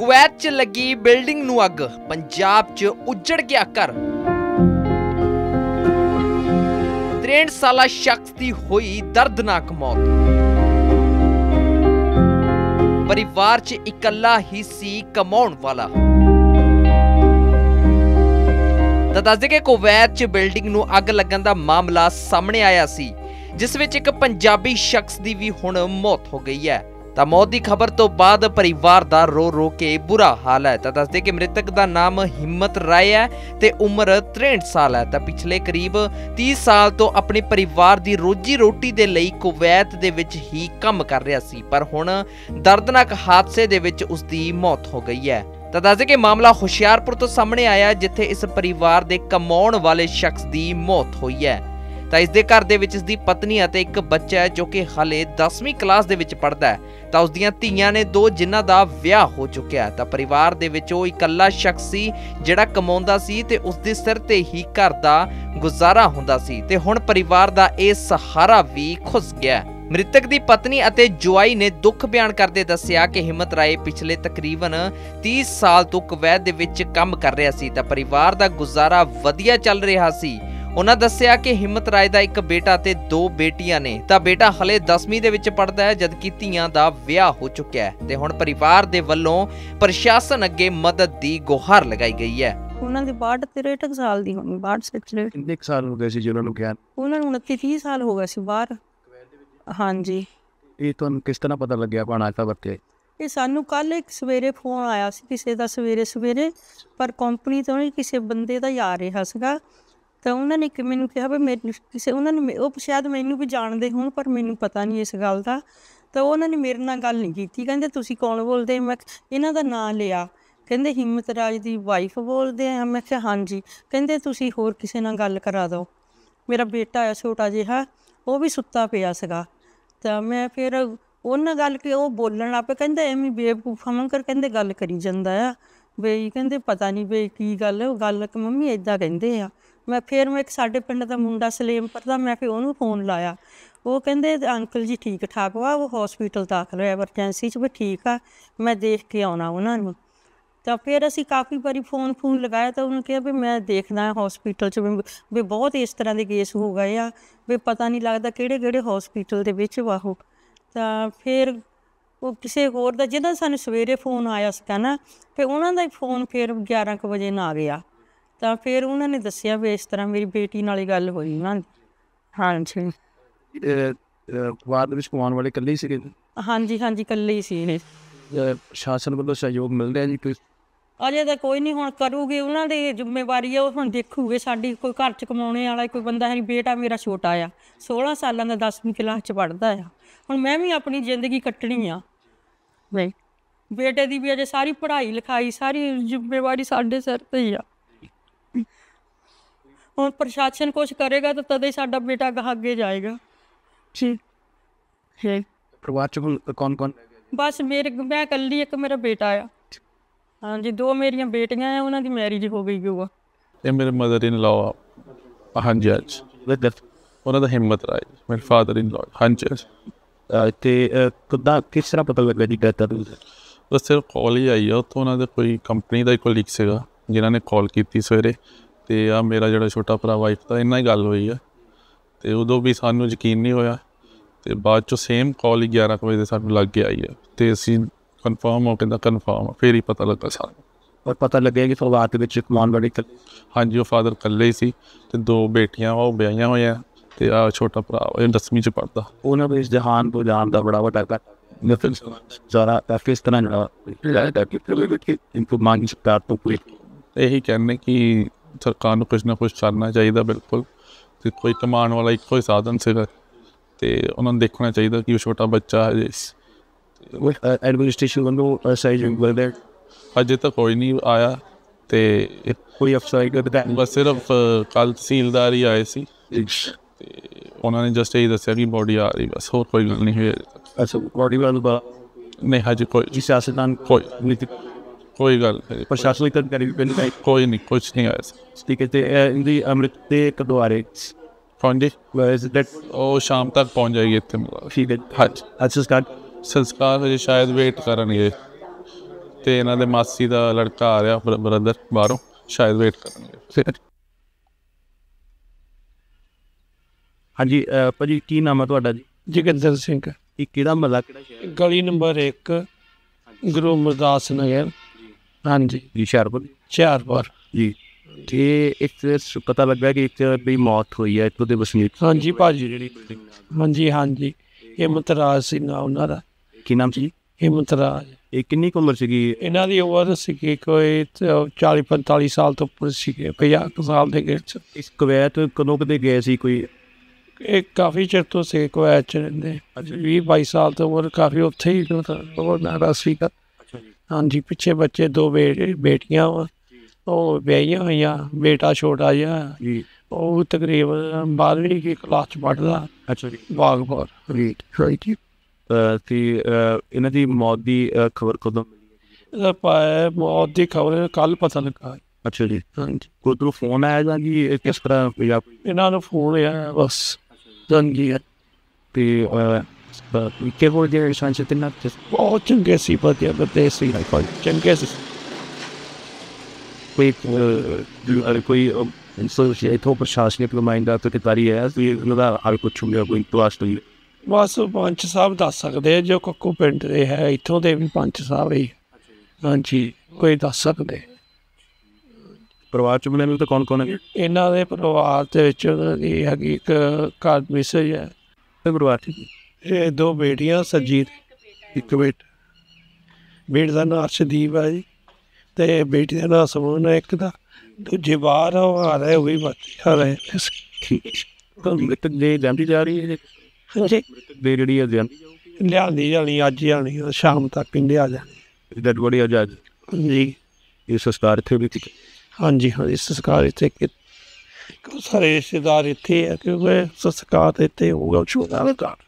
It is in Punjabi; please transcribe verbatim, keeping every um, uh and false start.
कुवैत च लगी बिल्डिंग नूं अग, पंजाब च उजड़ गया घर। तिरसठ साला शख्स की हुई दर्दनाक मौत। परिवार च इकल्ला ही सी कमाउण वाला। दस दे कि कुवैत च बिल्डिंग नूं अग लगन दा मामला सामने आया सी, जिस विच एक पंजाबी शख्स की भी हुण मौत हो गई है। ਤਾਂ मौत की खबर तो बाद परिवार का रो रो के बुरा हाल है। तो दस दे कि मृतक का नाम हिम्मत राय है ते उम्र तिरसठ साल है। तो पिछले करीब तीस साल तो अपने परिवार की रोजी रोटी दे लई कुवैत दे विच ही काम कर रहा सी, पर हुण दर्दनाक हादसे दे विच उसकी मौत हो गई है। तो दस दे कि मामला हुशियारपुर तो सामने आया, जिथे इस परिवार के कमाउण वाले शख्स की मौत हुई है। तो इस दे घर दे विच इसदी पत्नी अते एक बच्चा है जो कि हाले दसवीं क्लास दे विच पढ़दा है। तो उसदियां धीआं ने दो जिन्हां दा विआह हो चुकिया है। तो परिवार दे विच ओह इकल्ला शख्स सी जिहड़ा कमाउंदा सी ते उसदे सिर ते ही घर दा गुजारा हुंदा सी ते हुण परिवार दा इह सहारा भी खुस गया। मृतक दी पत्नी अते जुआई ने दुख बयान करदे दस्सिया कि हिम्मत राय पिछले तकरीबन तीस साल तो कुवैत दे विच काम कर रहा सी। तो परिवार दा गुजारा वधिया चल रहा सी। उन्होंने दस्सिया कि हिम्मत राय का एक बेटा ते दो बेटियां ने। तो बेटा हले दसवीं दे विच पढ़दा है, जबकि धीआं दा विआह हो चुका है। ते हुण परिवार दे वल्लों प्रशासन अगे मदद दी गुहार लगाई गई है। ਉਹਨਾਂ ਦੀ ਬਾਹਠ तिरसठ ਸਾਲ ਦੀ ਹੋਣੀ, ਬਾਹਠ ਸੱਚਰੇ ਕਿੰਨੇ ਕੁ ਸਾਲ ਹੋ ਗਏ ਸੀ ਜਿਹਨਾਂ ਨੂੰ ਗਿਆ? ਉਹਨਾਂ ਨੂੰ ਉਨੱਤੀ ਤੀਹ ਸਾਲ ਹੋ ਗਏ ਸੀ ਬਾਹਰ। ਹਾਂਜੀ। ਇਹ ਤੁਹਾਨੂੰ ਕਿਸ ਤਰ੍ਹਾਂ ਪਤਾ ਲੱਗਿਆ ਪਾਣਾ ਤਾਂ ਵਰਤੇ? ਇਹ ਸਾਨੂੰ ਕੱਲ ਇੱਕ ਸਵੇਰੇ ਫੋਨ ਆਇਆ ਸੀ ਕਿਸੇ ਦਾ, ਸਵੇਰੇ ਸਵੇਰੇ, ਪਰ ਕੰਪਨੀ ਤੋਂ ਨਹੀਂ, ਕਿਸੇ ਬੰਦੇ ਦਾ ਹੀ ਆ ਰਿਹਾ ਸੀਗਾ। ਤਾਂ ਉਹਨਾਂ ਨੇ ਕਿ ਮੈਨੂੰ ਕਿਹਾ ਵੀ ਮੈਨੂੰ ਕਿਸੇ, ਉਹਨਾਂ ਨੇ ਉਹ ਸ਼ਾਇਦ ਮੈਨੂੰ ਵੀ ਜਾਣਦੇ ਹੋਣ ਪਰ ਮੈਨੂੰ ਪਤਾ ਨਹੀਂ ਇਸ ਗੱਲ ਦਾ। ਤਾਂ ਉਹਨਾਂ ਨੇ ਮੇਰੇ ਨਾਲ ਗੱਲ ਨਹੀਂ ਕੀਤੀ। ਕਹਿੰਦੇ ਤੁਸੀਂ ਕੌਣ ਬੋਲਦੇ? ਮੈਂ ਇਹਨਾਂ ਦਾ ਨਾਂ ਲਿਆ। ਕਹਿੰਦੇ ਹਿੰਮਤ ਰਾਜ ਦੀ ਵਾਈਫ ਬੋਲਦੇ ਆ। ਮੈਂ ਕਿਹਾ ਹਾਂਜੀ। ਕਹਿੰਦੇ ਤੁਸੀਂ ਹੋਰ ਕਿਸੇ ਨਾਲ ਗੱਲ ਕਰਾ ਦਿਓ। ਮੇਰਾ ਬੇਟਾ ਆ ਛੋਟਾ ਜਿਹਾ, ਉਹ ਵੀ ਸੁੱਤਾ ਪਿਆ ਸੀਗਾ। ਤਾਂ ਮੈਂ ਫਿਰ ਉਹਨਾਂ ਗੱਲ ਕਿ ਉਹ ਬੋਲਣ ਲੱਗ ਪਏ। ਕਹਿੰਦੇ ਐਵੇਂ ਬੇਵਕੂਫਾਂ ਵਾਂਗਰ ਕਹਿੰਦੇ ਗੱਲ ਕਰੀ ਜਾਂਦਾ ਆ ਬਈ, ਕਹਿੰਦੇ ਪਤਾ ਨਹੀਂ ਬਈ ਕੀ ਗੱਲ ਹੈ। ਉਹ ਗੱਲ ਕਿ ਮੰਮੀ ਇੱਦਾਂ ਕਹਿੰਦੇ ਆ। ਮੈਂ ਫਿਰ ਮੈਂ ਇੱਕ ਸਾਡੇ ਪਿੰਡ ਦਾ ਮੁੰਡਾ ਸਲੇਮਪੁਰ ਦਾ, ਮੈਂ ਫਿਰ ਉਹਨੂੰ ਫੋਨ ਲਾਇਆ। ਉਹ ਕਹਿੰਦੇ ਅੰਕਲ ਜੀ ਠੀਕ ਠਾਕ ਵਾ, ਉਹ ਹੋਸਪੀਟਲ ਦਾਖਲ ਹੋਇਆ ਐਮਰਜੈਂਸੀ 'ਚ, ਵੀ ਠੀਕ ਆ, ਮੈਂ ਦੇਖ ਕੇ ਆਉਣਾ ਉਹਨਾਂ ਨੂੰ। ਤਾਂ ਫਿਰ ਅਸੀਂ ਕਾਫੀ ਵਾਰੀ ਫੋਨ ਫੋਨ ਲਗਾਇਆ। ਤਾਂ ਉਹਨੂੰ ਕਿਹਾ ਵੀ ਮੈਂ ਦੇਖਦਾ ਹੋਸਪੀਟਲ 'ਚ ਵੀ ਬਹੁਤ ਇਸ ਤਰ੍ਹਾਂ ਦੇ ਕੇਸ ਹੋ ਗਏ ਆ, ਵੀ ਪਤਾ ਨਹੀਂ ਲੱਗਦਾ ਕਿਹੜੇ ਕਿਹੜੇ ਹੋਸਪੀਟਲ ਦੇ ਵਿੱਚ ਵਾ ਉਹ। ਤਾਂ ਫਿਰ ਉਹ ਕਿਸੇ ਹੋਰ ਦਾ, ਜਿਹਦਾ ਸਾਨੂੰ ਸਵੇਰੇ ਫੋਨ ਆਇਆ ਸੀਗਾ ਨਾ, ਫਿਰ ਉਹਨਾਂ ਦਾ ਹੀ ਫੋਨ ਫਿਰ ਗਿਆਰਾਂ ਕੁ ਵਜੇ ਨਾ ਆ ਗਿਆ। ਤਾਂ ਫਿਰ ਉਹਨਾਂ ਨੇ ਦੱਸਿਆ ਵੀ ਇਸ ਤਰ੍ਹਾਂ ਮੇਰੀ ਬੇਟੀ ਨਾਲ ਹੀ ਗੱਲ ਹੋਈ ਉਹਨਾਂ ਦੀ। ਹਾਂਜੀ। ਬਾਅਦ ਵਿੱਚ ਕਮਾਉਣ ਵਾਲੇ ਇਕੱਲੇ ਹੀ ਸੀਗੇ? ਹਾਂਜੀ ਹਾਂਜੀ, ਇਕੱਲੇ ਹੀ ਸੀ ਇਹ। ਪ੍ਰਸ਼ਾਸਨ ਵੱਲੋਂ ਸਹਿਯੋਗ ਮਿਲ ਰਿਹਾ ਜੀ ਕੋਈ? ਅਜੇ ਤਾਂ ਕੋਈ ਨਹੀਂ, ਹੁਣ ਕਰੂਗੇ, ਉਹਨਾਂ ਦੀ ਜ਼ਿੰਮੇਵਾਰੀ ਆ, ਉਹ ਹੁਣ ਦੇਖੂਗੇ। ਸਾਡੀ ਕੋਈ ਘਰ 'ਚ ਕਮਾਉਣੇ ਵਾਲਾ ਕੋਈ ਬੰਦਾ ਹੈ ਨਹੀਂ। ਬੇਟਾ ਮੇਰਾ ਛੋਟਾ ਆ, ਸੋਲਾਂ ਸਾਲਾਂ ਦਾ, ਦਸਵੀਂ ਕਲਾਸ 'ਚ ਪੜ੍ਹਦਾ ਆ। ਹੁਣ ਮੈਂ ਵੀ ਆਪਣੀ ਜ਼ਿੰਦਗੀ ਕੱਟਣੀ ਆ ਬਈ। ਬੇਟੇ ਦੀ ਵੀ ਅਜੇ ਸਾਰੀ ਪੜ੍ਹਾਈ ਲਿਖਾਈ, ਸਾਰੀ ਜ਼ਿੰਮੇਵਾਰੀ ਸਾਡੇ ਸਿਰ 'ਤੇ ਹੀ ਆ। ਹੁਣ ਪ੍ਰਸ਼ਾਸਨ ਕੁਛ ਕਰੇਗਾ ਤਾਂ ਤਦੇ ਸਾਡਾ ਬੇਟਾ ਗਾਹ ਅੱਗੇ ਜਾਏਗਾ। ਠੀਕ ਹੈ। ਪਰਿਵਾਰ 'ਚ ਹੁਣ ਕੌਣ ਕੌਣ? ਬਸ ਮੇਰੇ, ਮੈਂ ਇਕੱਲੀ, ਇੱਕ ਮੇਰਾ ਬੇਟਾ ਆ। ਹਾਂਜੀ, ਦੋ ਮੇਰੀਆਂ ਬੇਟੀਆਂ ਆ, ਉਹਨਾਂ ਦੀ ਮੈਰਿਜ ਹੋ ਗਈ ਹੋਊਗਾ। ਇਹ ਮੇਰੇ ਮਦਰ ਇਨ ਲਾ ਆ। ਹਾਂਜੀ ਅੱਜ ਉਹਨਾਂ ਦਾ ਹਿੰਮਤ ਰਾਏ, ਮੇਰੇ ਫਾਦਰ ਇਨ ਲਾ। ਹਾਂਜੀ। ਅਤੇ ਕਿੱਦਾਂ, ਕਿਸ ਤਰ੍ਹਾਂ ਪਤਾ ਲੱਗਾ ਜੀ ਡੈਥ ਦਾ? ਬਸ ਸਿਰਫ ਕਾਲ ਹੀ ਆਈ ਆ ਉੱਥੋਂ। ਉਹਨਾਂ ਦੇ ਕੋਈ ਕੰਪਨੀ ਦਾ ਹੀ ਕੋਲੀਗ ਸੀਗਾ ਜਿਨ੍ਹਾਂ ਨੇ ਕਾਲ ਕੀਤੀ ਸਵੇਰੇ। ਅਤੇ ਆ ਮੇਰਾ ਜਿਹੜਾ ਛੋਟਾ ਭਰਾ ਵਾਈਫ ਦਾ ਇਹਨਾਂ ਹੀ ਗੱਲ ਹੋਈ ਆ। ਅਤੇ ਉਦੋਂ ਵੀ ਸਾਨੂੰ ਯਕੀਨ ਨਹੀਂ ਹੋਇਆ। ਅਤੇ ਬਾਅਦ 'ਚੋਂ ਸੇਮ ਕਾਲ ਹੀ ਗਿਆਰਾਂ ਕੁ ਵਜੇ ਸਾਨੂੰ ਲੱਗ ਕੇ ਆਈ ਆ। ਅਤੇ ਅਸੀਂ ਕਨਫਰਮ ਹੋ ਕੇ ਤਾਂ ਕਨਫਰਮ ਆ, ਫਿਰ ਹੀ ਪਤਾ ਲੱਗਾ ਸਾਨੂੰ। ਔਰ ਪਤਾ ਲੱਗਿਆ ਕਿ ਪਰਿਵਾਰ ਦੇ ਵਿੱਚ ਕਮਾਉਣ ਵਾਲੇ ਇਕੱਲੇ? ਹਾਂਜੀ, ਉਹ ਫਾਦਰ ਇਕੱਲੇ ਹੀ ਸੀ ਅਤੇ ਦੋ ਬੇਟੀਆਂ ਵਾ ਉਹ ਵਿਆਹੀਆਂ ਹੋਈਆਂ। ਅਤੇ ਆਹ ਛੋਟਾ ਭਰਾ ਇਹ ਦਸਵੀਂ 'ਚ ਪੜ੍ਹਦਾ। ਉਹਨਾਂ ਨੂੰ ਇਸ ਜਹਾਨ ਤੋਂ ਜਾਣ ਦਾ ਬੜਾ ਵੱਡਾ ਜ਼ਿਆਦਾ ਕਿਸ ਤਰ੍ਹਾਂ ਇਹੀ ਕਹਿੰਦੇ ਕਿ ਸਰਕਾਰ ਨੂੰ ਕੁਛ ਨਾ ਕੁਛ ਕਰਨਾ ਚਾਹੀਦਾ। ਬਿਲਕੁਲ। ਅਤੇ ਕੋਈ ਕਮਾਉਣ ਵਾਲਾ ਇੱਕੋ ਹੀ ਸਾਧਨ ਸੀਗਾ ਅਤੇ ਉਹਨਾਂ ਨੂੰ ਦੇਖਣਾ ਚਾਹੀਦਾ ਕਿ ਉਹ ਛੋਟਾ ਬੱਚਾ ਹਜੇ। ਐਡਮਿਨਿਸਟ੍ਰੇਸ਼ਨ ਵੱਲੋਂ ਸਹਿਯੋਗ ਅਜੇ ਤਾਂ ਕੋਈ ਨਹੀਂ ਆਇਆ। ਅਤੇ ਕੋਈ ਅਫਸਰ ਬਸ ਸਿਰਫ ਕੱਲ੍ਹ ਤਹਿਸੀਲਦਾਰ ਹੀ ਆਏ ਸੀ ਅਤੇ ਉਹਨਾਂ ਨੇ ਜਸਟ ਇਹੀ ਦੱਸਿਆ ਕਿ ਬੋਡੀ ਆ ਰਹੀ, ਬਸ ਹੋਰ ਕੋਈ ਗੱਲ ਨਹੀਂ ਹੋਈ। ਅੱਛਾ, ਬੋਡੀ ਵੱਲ ਨਹੀਂ ਹਜੇ ਕੋਈ ਸਿਆਸਤਦਾਨ ਕੋਈ ਕੋਈ ਗੱਲ ਪ੍ਰਸ਼ਾਸਨਿਕ ਅਧਿਕਾਰੀ ਵੀ ਕੋਈ ਨਹੀਂ, ਕੁਛ ਨਹੀਂ ਆਇਆ ਸੀ। ਠੀਕ ਹੈ। ਅਤੇ ਇਹਦੀ ਅੰਮ੍ਰਿਤ ਦੇ ਕਦੋਂ ਆ ਰਹੇ? ਹਾਂਜੀ, ਉਹ ਸ਼ਾਮ ਤੱਕ ਪਹੁੰਚ ਜਾਏਗੀ ਇੱਥੇ। ਠੀਕ ਹੈ। ਹਾਂਜੀ। ਸੰਸਕਾਰ ਸੰਸਕਾਰ ਹਜੇ ਸ਼ਾਇਦ ਵੇਟ ਕਰਨਗੇ। ਤੇ ਇਹਨਾਂ ਦੇ ਮਾਸੀ ਦਾ ਲੜਕਾ ਆ ਰਿਹਾ ਬ੍ਰਦਰ ਬਾਹਰੋਂ, ਸ਼ਾਇਦ ਵੇਟ ਕਰਨਗੇ। ਹਾਂਜੀ ਅਹ ਭਾਜੀ ਕੀ ਨਾਮ ਹੈ ਤੁਹਾਡਾ ਜੀ? ਜੋਗਿੰਦਰ ਸਿੰਘ, ਇਹ ਕਿਹੜਾ ਮਹੱਲਾ ਕਿਹੜਾ ਸ਼ਹਿਰ ਗਲੀ ਨੰਬਰ ਇੱਕ, ਗੁਰੂ ਅਮਰਦਾਸ ਨਗਰ। ਹਾਂਜੀ, ਜੀ ਹੁਸ਼ਿਆਰਪੁਰ ਹੁਸ਼ਿਆਰਪੁਰ ਜੀ। ਤੇ ਇੱਕ ਪਤਾ ਲੱਗਾ ਕਿ ਇੱਕ ਵੀ ਮੌਤ ਹੋਈ ਹੈ ਇੱਥੋਂ ਦੇ ਵਸਨੀਕ। ਹਾਂਜੀ ਭਾਜੀ, ਜਿਹੜੀ ਹਾਂਜੀ ਹਾਂਜੀ ਹਿੰਮਤਰਾਜ ਸੀ ਨਾ ਉਹਨਾਂ ਦਾ। ਕੀ ਨਾਮ ਸੀ? ਹਿੰਮਤਰਾਜ। ਇਹ ਕਿੰਨੀ ਕੁ ਉਮਰ ਸੀਗੀ? ਇਹਨਾਂ ਦੀ ਉਮਰ ਸੀਗੀ ਕੋਈ ਚਾਲੀ ਪੰਤਾਲੀ ਸਾਲ ਤੋਂ ਉੱਪਰ ਸੀਗੇ, ਪੰਜਾਹ ਕੁ ਸਾਲ ਦੇ ਗੇੜ 'ਚ। ਇਸ ਕੁਵੈਤ ਕਦੋਂ ਕਦੇ ਗਏ ਸੀ ਕੋਈ? ਇਹ ਕਾਫੀ ਚਿਰ ਤੋਂ ਸੀ ਕੁਵੈਤ 'ਚ ਰਹਿੰਦੇ, ਵੀਹ ਬਾਈ ਸਾਲ ਤੋਂ ਉਮਰ, ਕਾਫੀ ਉੱਥੇ ਹੀ ਉਹ ਨਾਰਾ ਸੀਗਾ। ਹਾਂਜੀ, ਪਿੱਛੇ ਬੱਚੇ ਦੋ ਬੇ ਬੇਟੀਆਂ ਵਾ, ਉਹ ਵਿਆਹੀਆਂ ਹੋਈਆਂ, ਬੇਟਾ ਛੋਟਾ ਜਿਹਾ ਜੀ, ਉਹ ਤਕਰੀਬਨ ਬਾਰ੍ਹਵੀਂ ਦੀ ਕਲਾਸ 'ਚ ਪੜ੍ਹਦਾ। ਅੱਛਾ ਜੀ। ਬਾਗਪੁਰ। ਤੇ ਅਹ, ਇਹਨਾਂ ਦੀ ਮੌਤ ਦੀ ਖਬਰ ਕਦੋਂ ਮਿਲੀ? ਇਹਦਾ ਪਾਇਆ ਮੌਤ ਦੀ ਖਬਰ ਕੱਲ੍ਹ ਪਤਾ ਲੱਗਾ। ਅੱਛਾ ਜੀ। ਹਾਂਜੀ, ਕੋਈ ਤੋਂ ਫੋਨ ਆਇਆ ਜਾਂ ਜੀ ਇਹ ਕਿਸ ਤਰ੍ਹਾਂ ਜਾਂ ਇਹਨਾਂ ਨੂੰ ਫੋਨ ਆਇਆ ਬਸ। ਹਾਂਜੀ, ਤੇ ਕਿ ਹੋਰ ਜਿਹੜੇ ਸੰਚ ਤੇ ਨਾ ਬਹੁਤ ਚੰਗੇ ਸੀ, ਵਧੀਆ ਬੰਦੇ ਸੀ, ਚੰਗੇ ਸੀ। ਕੋਈ ਅਹ, ਕੋਈ ਸੋਸ਼ਲ ਇਥੋਂ ਪ੍ਰਸ਼ਾਸਨਿਕ ਨੁਮਾਇੰਦਾ ਤੇ ਅਧਿਕਾਰੀ ਹੈ ਵੀ ਉਹਨਾਂ ਦਾ ਹੱਲ ਪੁੱਛੂਗਾ ਕੋਈ ਤਵਾਸ਼ ਤੋਂ? ਬਸ ਪੰਚ ਸਾਹਿਬ ਦੱਸ ਸਕਦੇ ਆ, ਜੋ ਕੱਕੂ ਪਿੰਡ ਦੇ ਹੈ, ਇੱਥੋਂ ਦੇ ਵੀ ਪੰਚ ਸਾਹਿਬ ਹੀ। ਹਾਂਜੀ, ਕੋਈ ਦੱਸ ਸਕਦੇ। ਪਰਿਵਾਰ ਚ ਮੈਨੂੰ ਤਾਂ ਕੌਣ ਕੌਣ ਹੈ ਇਹਨਾਂ ਦੇ ਪਰਿਵਾਰ ਦੇ ਵਿੱਚ? ਉਹਨਾਂ ਦੀ ਹੈਗੀ ਇੱਕ ਘਰ ਮਿਸਜ ਹੈ, ਪਰਿਵਾਰ ਚ ਇਹ ਦੋ ਬੇਟੀਆਂ, ਸਰਜੀਤ ਇੱਕ ਬੇਟਾ। ਬੇਟੇ ਦਾ ਨਾਂ ਅਰਸ਼ਦੀਪ ਹੈ ਜੀ, ਤੇ ਬੇਟੀ ਦਾ ਨਾਂ ਸਮੂਨ ਹੈ ਇੱਕ ਦਾ। ਦੂਜੇ ਬਾਹਰ ਆ, ਉਹ ਆ ਰਹੇ, ਉਹ ਵੀ ਬੱਚੇ ਆ ਰਹੇ। ਮ੍ਰਿਤਕ ਦੇ ਜਾਂਦੀ ਜਾ ਰਹੀ ਹੈ? ਹਾਂਜੀ, ਦੇ ਜਿਹੜੀ ਹੈ ਜਾਂਦੀ ਲਿਆਂਦੀ ਜਾਣੀ, ਅੱਜ ਜਾਣੀ, ਸ਼ਾਮ ਤੱਕ ਕਹਿੰਦੇ ਆ ਜਾਣੀ। ਡੈਡ ਬੋਡੀ ਅੱਜ ਅੱਜ ਜੀ, ਇਹ ਸੰਸਕਾਰ ਇੱਥੇ ਵੀ ਹਾਂਜੀ ਹਾਂਜੀ, ਸੰਸਕਾਰ ਇੱਥੇ ਕਿ ਸਾਰੇ ਰਿਸ਼ਤੇਦਾਰ ਇੱਥੇ ਆ, ਕਿਉਂਕਿ ਸੰਸਕਾਰ ਇੱਥੇ ਹੋਊਗਾ ਛੋਟਾ ਘਰ।